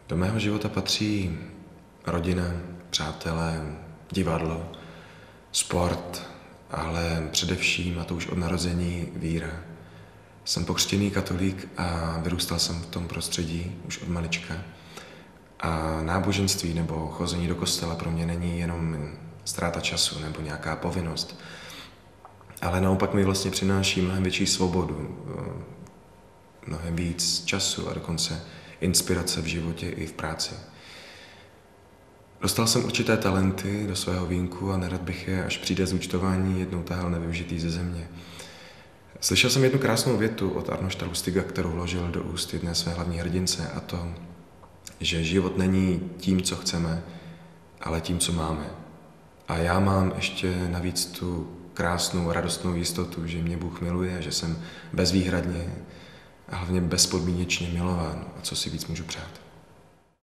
Do mého života patří rodina, přátelé, divadlo, sport, ale především, a to už od narození, víra. Jsem pokřtěný katolík a vyrůstal jsem v tom prostředí už od malička. A náboženství nebo chození do kostela pro mě není jenom ztráta času nebo nějaká povinnost, ale naopak mi vlastně přináší mnohem větší svobodu, mnohem víc času a dokonce inspirace v životě i v práci. Dostal jsem určité talenty do svého vínku a nerad bych je, až přijde zúčtování, jednou tahal nevyužitý ze země. Slyšel jsem jednu krásnou větu od Arnošta Lustiga, kterou vložil do úst jedné své hlavní hrdince, a to, že život není tím, co chceme, ale tím, co máme. A já mám ještě navíc tu krásnou, radostnou jistotu, že mě Bůh miluje, že jsem bezvýhradně a hlavně bezpodmínečně milován. A co si víc můžu přát.